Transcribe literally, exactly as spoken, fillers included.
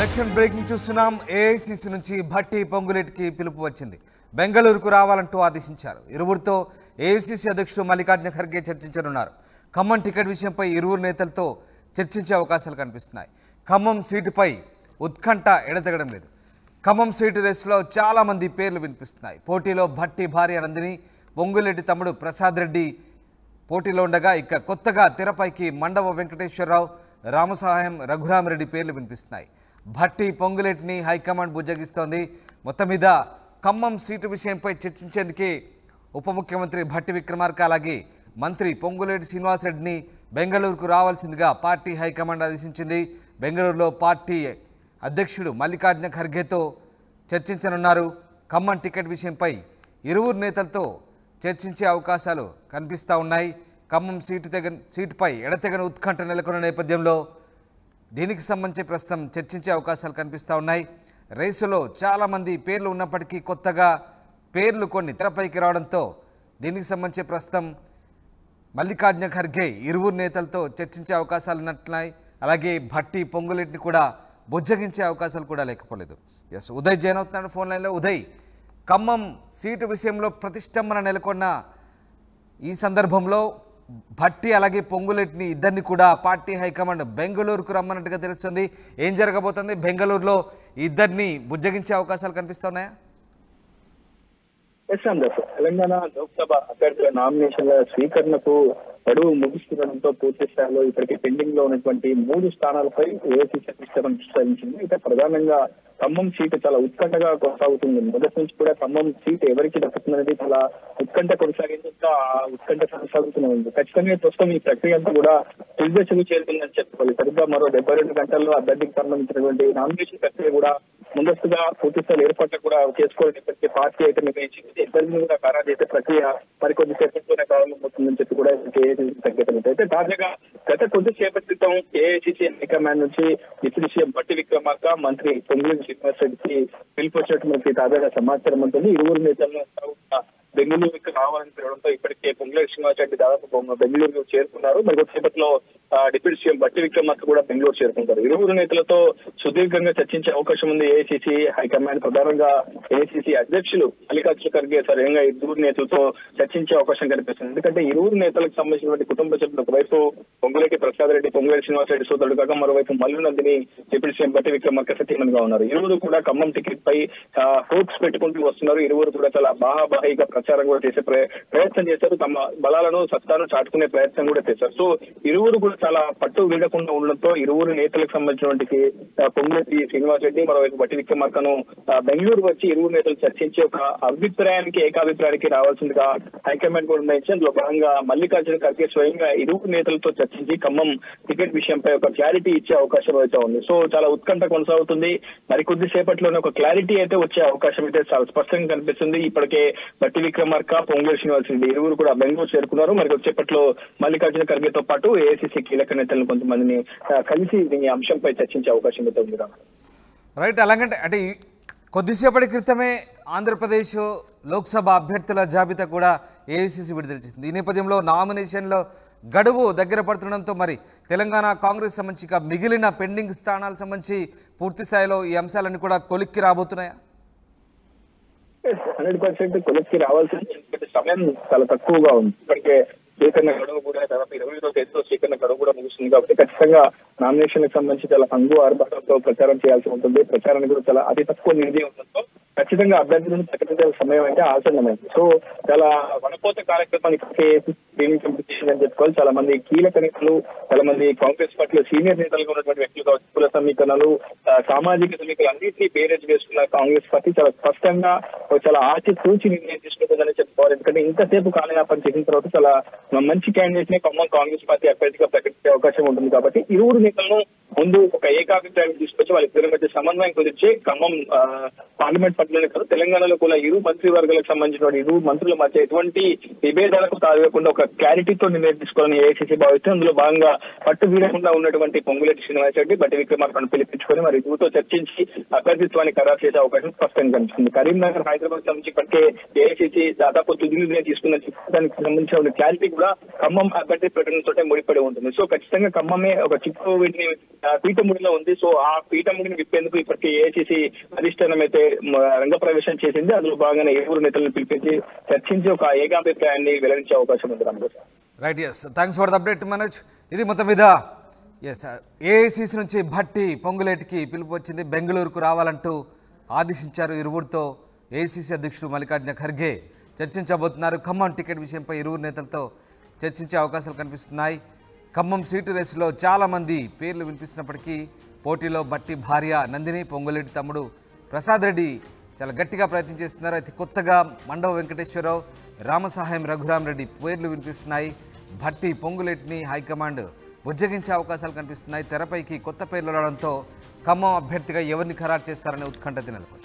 Action breaking చూస్తున్నాం. AICC నుంచి భట్టి పొంగులేటికి పిలుపు వచ్చింది. బెంగళూరుకు రావాలంటూ ఆదేశించారు. ఇరువురితో ఏఐసీసీ అధ్యక్షుడు మల్లికార్జున ఖర్గే చర్చించనున్నారు. ఖమ్మం టికెట్ విషయంపై ఇరువురు నేతలతో చర్చించే అవకాశాలు కనిపిస్తున్నాయి. ఖమ్మం సీటుపై ఉత్కంఠ ఎడతెగడం లేదు. ఖమ్మం సీటు రేసులో చాలామంది పేర్లు వినిపిస్తున్నాయి. పోటీలో భట్టి భార్య నందిని, పొంగులేటి తమ్ముడు ప్రసాద్ రెడ్డి పోటీలో ఉండగా, ఇక కొత్తగా తెరపైకి మండవ వెంకటేశ్వరరావు, రామసహాయం, రఘురామరెడ్డి పేర్లు వినిపిస్తున్నాయి. భట్టి పొంగులేటిని హైకమాండ్ బుజ్జగిస్తోంది. మొత్తం మీద ఖమ్మం సీటు విషయంపై చర్చించేందుకే ఉప ముఖ్యమంత్రి భట్టి విక్రమార్క అలాగే మంత్రి పొంగులేటి శ్రీనివాసరెడ్డిని బెంగళూరుకు రావాల్సిందిగా పార్టీ హైకమాండ్ ఆదేశించింది. బెంగళూరులో పార్టీ అధ్యక్షుడు మల్లికార్జున ఖర్గేతో చర్చించనున్నారు. ఖమ్మం టికెట్ విషయంపై ఇరువురు నేతలతో చర్చించే అవకాశాలు కనిపిస్తూ ఉన్నాయి. ఖమ్మం సీటు తెగ సీటుపై ఎడతెగని ఉత్కంఠ నెలకొన్న నేపథ్యంలో దీనికి సంబంధించి ప్రస్తుతం చర్చించే అవకాశాలు కనిపిస్తూ ఉన్నాయి. రేసులో చాలామంది పేర్లు ఉన్నప్పటికీ కొత్తగా పేర్లు కొన్ని తెరపైకి రావడంతో దీనికి సంబంధించి ప్రస్తుతం మల్లికార్జున ఖర్గే ఇరువురు నేతలతో చర్చించే అవకాశాలు ఉన్నట్లున్నాయి. అలాగే భట్టి పొంగులేటిని కూడా బుజ్జగించే అవకాశాలు కూడా లేకపోలేదు. ఎస్, ఉదయ్ జైన్ అవుతున్నాడు ఫోన్ లైన్లో. ఉదయ్, ఖమ్మం సీటు విషయంలో ప్రతిష్టంభన నెలకొన్న ఈ సందర్భంలో భట్టి అలాగే పొంగులేటిని ఇద్దరిని కూడా పార్టీ హైకమాండ్ బెంగళూరుకు రమ్మన్నట్టుగా తెలుస్తుంది. ఏం జరగబోతుంది? బెంగళూరులో ఇద్దరిని బుజ్జగించే అవకాశాలు కనిపిస్తున్నాయా? తెలంగాణ లోక్సభ అభ్యర్థుల నామినేషన్ల స్వీకరణకు గడువు ముగుస్తుండడంతో పూర్తి స్థాయిలో ఇప్పటికే పెండింగ్ లో ఉన్నటువంటి మూడు స్థానాలపై ఏఐసీసీ ప్రతిష్టం విస్తరించింది. ఇక ప్రధానంగా ఖమ్మం సీటు చాలా ఉత్కంఠగా కొనసాగుతుంది. మొదటి నుంచి కూడా ఖమ్మం సీటు ఎవరికి దక్కుతుందనేది చాలా ఉత్కంఠ కొనసాగించడంతో ఆ ఉత్కంఠ కొనసాగుతూనే ఉంది. ఖచ్చితంగా ప్రస్తుతం ఈ ప్రక్రియ అంతా కూడా తుది దశకు చేరుతుందని చెప్పుకోవాలి. సరిగ్గా మరో డెబ్బై రెండు గంటల్లో అభ్యర్థికి సంబంధించినటువంటి నామినేషన్ ప్రక్రియ కూడా ముందస్తుగా పూర్తి స్థాయి ఏర్పాట్లు కూడా చేసుకోవాలని ఇప్పటికే పార్టీ అయితే నిర్ణయించింది. ఇద్దరిని కూడా ఖరారు చేసే ప్రక్రియ మరికొద్ది సేపట్లోనే ప్రారంభమవుతుందని చెప్పి కూడా ఏఐసీసీ సంకేతం అయితే తాజాగా గత కొద్దిసేపటి క్రితం ఏఐసీసీ హైకమాండ్ నుంచి డిప్యూటీ సీఎం భట్టి విక్రమార్క, మంత్రి పొంగులేటి శ్రీనివాసరెడ్డికి పిలుపు వచ్చినట్టు మనకి తాజాగా సమాచారం ఉంటుంది. ఇరువురు నేతలను బెంగళూరుకి రావాలని పిలవడంతో ఇప్పటికే పొంగులేటి శ్రీనివాసరెడ్డి దాదాపు బెంగళూరు చేరుకున్నారు. మరి కొద్దిసేపట్లో డిప్యూటీ సీఎం భట్టి విక్రమార్క కూడా బెంగళూరు చేరుకుంటారు. ఇరువురు నేతలతో సుదీర్ఘంగా చర్చించే అవకాశం ఉంది ఏఐసీసీ హైకమాండ్. ప్రధానంగా ఏఐసీసీ అధ్యక్షులు మల్లికార్జున ఖర్గే స్వయంగా ఇరువురు నేతలతో చర్చించే అవకాశం కనిపిస్తుంది. ఎందుకంటే ఇరువురు నేతలకు సంబంధించినటువంటి కుటుంబ సభ్యులు ఒకవైపు పొంగులేటి ప్రసాద్ రెడ్డి, పొంగులేటి శ్రీనివాసరెడ్డి సోదరుడు కాగా మరోవైపు మల్లు నందిని డిప్యూటీ సీఎం భట్టి విక్రమార్క సతీమణి గా ఉన్నారు. ఇరువురు కూడా ఖమ్మం టికెట్ పై హోప్స్ పెట్టుకుంటూ వస్తున్నారు. ఇరువురు కూడా చాలా బాహాబాహిగా ప్రచారం కూడా చేసే ప్రయత్నం చేశారు. తమ బలాలను సత్తాను చాటుకునే ప్రయత్నం కూడా చేశారు. సో ఇరువురు కూడా చాలా పట్టు వీడకుండా ఉండడంతో ఇరువురు నేతలకు సంబంధించినటువంటి పొంగులేటి శ్రీనివాసరెడ్డి మరోవైపు భట్టి విక్రమార్కను బెంగళూరు వచ్చి ఇరువురు నేతలు చర్చించి ఒక అభిప్రాయానికి ఏకాభిప్రాయానికి రావాల్సిందిగా హైకమాండ్ కూడా నిర్ణయించి అందులో భాగంగా మల్లికార్జున ఖర్గే స్వయంగా ఇరువురు నేతలతో చర్చించి ఖమ్మం టికెట్ విషయంపై ఒక క్లారిటీ ఇచ్చే అవకాశం అయితే ఉంది. సో చాలా ఉత్కంఠ కొనసాగుతుంది. మరికొద్ది సేపట్లోనే ఒక క్లారిటీ అయితే వచ్చే అవకాశం అయితే చాలా స్పష్టంగా కనిపిస్తుంది. ఇప్పటికే భట్టి విక్రమార్క, పొంగులేటి శ్రీనివాసరెడ్డి ఇరువురు కూడా బెంగళూరు చేరుకున్నారు. మరి కొద్దిసేపట్లో మల్లికార్జున ఖర్గేతో పాటు ఏఐసీసీ కీలక నేతలను కొంతమందిని కలిసి ఈ అంశంపై చర్చించే అవకాశం అయితే ఉంది. రైట్, అలాగంటే అంటే కొద్దిసేపటి క్రితమే ఆంధ్రప్రదేశ్ లోక్సభ అభ్యర్థుల జాబితా కూడా ఏఐసీసీ విడుదల చేసింది. ఈ నేపథ్యంలో నామినేషన్లో గడువు దగ్గర పడుతుండడంతో మరి తెలంగాణ కాంగ్రెస్ సంబంధించి మిగిలిన పెండింగ్ స్థానాలకు సంబంధించి పూర్తి స్థాయిలో ఈ అంశాలన్నీ కూడా కొలిక్కి రాబోతున్నాయా? హండ్రెడ్ పర్సెంట్ కొలిక్కి రావాల్సిన సమయం చాలా తక్కువగా ఉంది. ఇప్పటికే స్వీకరణ గడువు కూడా దాదాపు ఇరవై రోజు తేదీతో స్వీకరణ గడువు కూడా ముగుస్తుంది. కాబట్టి ఖచ్చితంగా నామినేషన్ కి సంబంధించి చాలా హంగు ఆర్భాటంతో ప్రచారం చేయాల్సి ఉంటుంది. ప్రచారానికి కూడా చాలా అతి తక్కువ నిధి ఉండడంతో ఖచ్చితంగా అభ్యర్థులను ప్రకటించాల్సిన సమయం అయితే ఆసన్నమైంది. సో చాలా వనపోత కార్యక్రమానికి చేసిందని చెప్పుకోవాలి. చాలా మంది కీలక నేతలు, చాలా మంది కాంగ్రెస్ పార్టీలో సీనియర్ నేతలుగా ఉన్నటువంటి వ్యక్తులు కావచ్చు, కుల సమీకరణలు, సామాజిక సమీకరణలు అన్నింటినీ బేరేజ్ వేసుకున్న కాంగ్రెస్ పార్టీ చాలా స్పష్టంగా చాలా ఆచి తూచి నిర్ణయం తీసుకుంటుందని చెప్పుకోవాలి. ఎందుకంటే ఇంతసేపు కాలయాపన చేసిన తర్వాత చాలా మంచి క్యాండిడేట్ ని ఖమ్మం కాంగ్రెస్ పార్టీ అభ్యర్థిగా ప్రకటించే అవకాశం ఉంటుంది. కాబట్టి ఇరువురు నేతలను ముందు ఒక ఏకాభిప్రాయం తీసుకొచ్చి వాళ్ళిద్దరి మధ్య సమన్వయం కుదిర్చి ఖమ్మం పార్లమెంట్ పరిధిలోనే కాదు తెలంగాణలో కూడా ఇరు మంత్రివర్గాలకు సంబంధించిన ఇరు మంత్రుల మధ్య ఎటువంటి విభేదాలకు తాగకుండా ఒక క్లారిటీతో నిర్ణయం తీసుకోవాలని ఏఐసీసీ భావిస్తే అందులో భాగంగా పట్టు వీడకుండా ఉన్నటువంటి పొంగులేటి శ్రీనివాసరెడ్డి, భట్టి విక్రమార్కను పిలిపించుకొని మరి ఇరువుతో చర్చించి అభ్యర్థిత్వాన్ని ఖరారు చేసే అవకాశం స్పష్టంగా కనిపిస్తుంది. కరీంనగర్ హై హైదరాబాద్ సంబంధించి ఇప్పటికే ఏఐసీసీ దాదాపు తుది నిర్ణయం తీసుకుందని చెప్పి దానికి సంబంధించిన క్లారిటీ కూడా ఖమ్మం అభ్యర్థి ప్రకటనతో ముడిపడి ఉంటుంది. సో ఖచ్చితంగా ఖమ్మమే ఒక చిక్కు వీటిని పీఠముడిలో ఉంది. సో ఆ పీఠముడిని విప్పేందుకు ఇప్పటికే ఏఐసీసీ అధిష్టానం అయితే రంగప్రవేశం చేసింది. అందులో భాగంగానే ఇరువురు నేతలను పిలిపించి చర్చించి ఒక ఏకాభిప్రాయాన్ని వెల్లడించే అవకాశం ఉంది. Ramdas right, yes, thanks for the update Manoj. ఇది మొత్తం మీద ఎస్ ఏఐసీసీ నుంచి భట్టి పొంగులేటికి పిలుపు వచ్చింది. బెంగళూరుకు రావాలంటూ ఆదేశించారు. ఇరువురితో ఏఐసీసీ అధ్యక్షుడు మల్లికార్జున ఖర్గే చర్చించబోతున్నారు. ఖమ్మం టికెట్ విషయంపై ఇరువురు నేతలతో చర్చించే అవకాశాలు కనిపిస్తున్నాయి. ఖమ్మం సీటు రేసులో చాలామంది పేర్లు వినిపిస్తున్నప్పటికీ పోటీలో భట్టి భార్య నందిని, పొంగులేటి తమ్ముడు ప్రసాద్ రెడ్డి చాలా గట్టిగా ప్రయత్నం చేస్తున్నారు. అయితే కొత్తగా మండవ వెంకటేశ్వరరావు, రామసహాయం రఘురాం రెడ్డి పేర్లు వినిపిస్తున్నాయి. భట్టి పొంగులేటిని హైకమాండ్ బుజ్జగించే అవకాశాలు కనిపిస్తున్నాయి. తెరపైకి కొత్త పేర్లు రావడంతో ఖమ్మం అభ్యర్థిగా ఎవరిని ఖరారు చేస్తారనే ఉత్కంఠ నెలకొంది.